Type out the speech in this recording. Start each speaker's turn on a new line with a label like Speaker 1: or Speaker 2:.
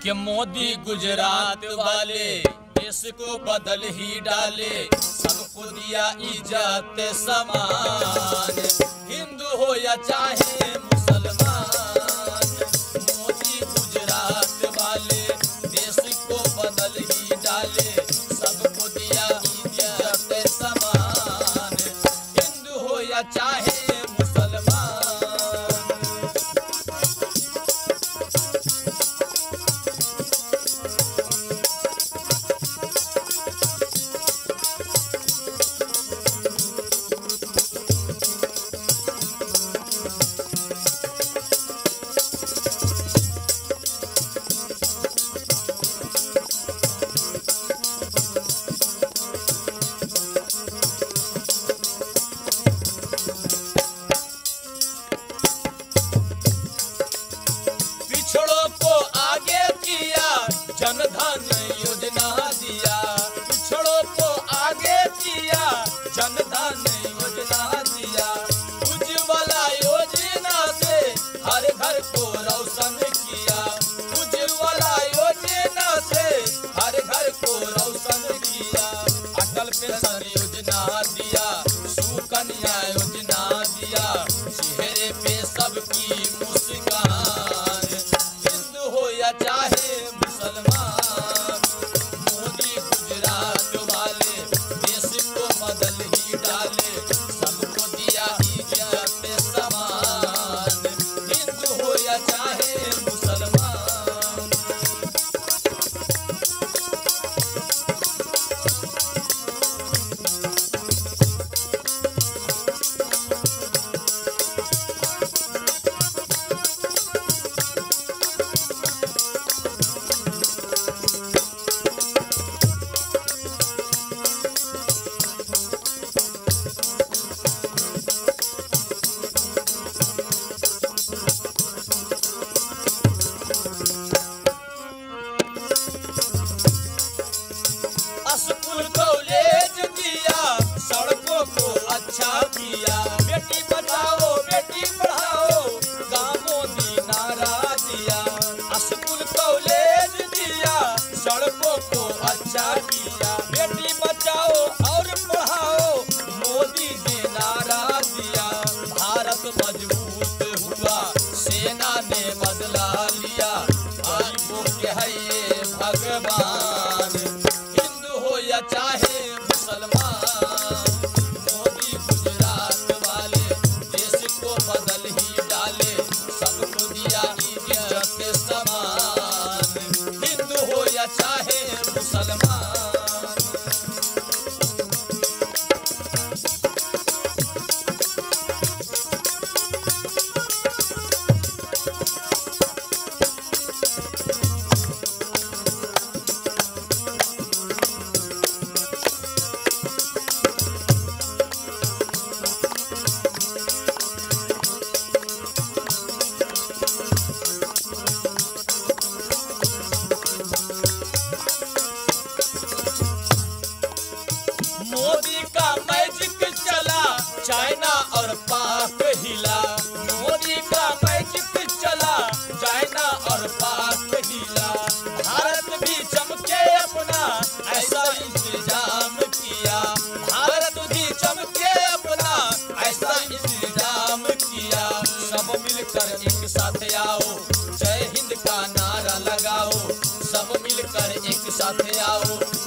Speaker 1: कि मोदी गुजरात वाले देश को बदल ही डाले, सबको दिया इज्जत समान, हिंदू हो या चाहे मुसलमान। मोदी गुजरात वाले देश को बदल ही डाले, सबको दिया इज्जत समान, हिंदू हो या चाहे जनधन योजना दिया, पिछड़ों को आगे किया, जनधन योजना दिया। उज्ज्वला योजना से हर घर को रोशन किया, उज्ज्वला योजना से हर घर को रोशन किया। अटल पेंशन योजना दिया, सुकन्या योजना दिया, चेहरे पे सबकी मुस्कान, हिंदू हो या चाहे मुसलमान। मोदी गुजरात वाले देश को बदल ही डाले, सबको दिया इज्जत समान, हिंदू हो या चाहे मुसलमान। स्कूल कॉलेज दिया, सड़कों को अच्छा किया, बेटी बचाओ बेटी पढ़ाओ का मोदी नारा दिया। स्कूल कॉलेज दिया, सड़कों को अच्छा किया, बेटी बचाओ और पढ़ाओ मोदी ने नारा दिया। भारत मजबूत हुआ, सेना ने बदला लिया, गरीबों के है ये भगवान, या चाहे मुसलमान। मोदी गुजरात वाले देश को बदल ही डाले, सबको दिया इज्जत समान, हिंदू हो या चाहे मुसलमान। मोदी का मैजिक चला, चाइना और पाक हिला, मोदी का मैजिक चला, चाइना और पाक हिला। भारत भी चमके अपना ऐसा इंतजाम किया, भारत भी चमके अपना ऐसा इंतजाम किया। सब मिलकर एक साथ आओ, जय हिंद का नारा लगाओ, सब मिलकर एक साथ आओ,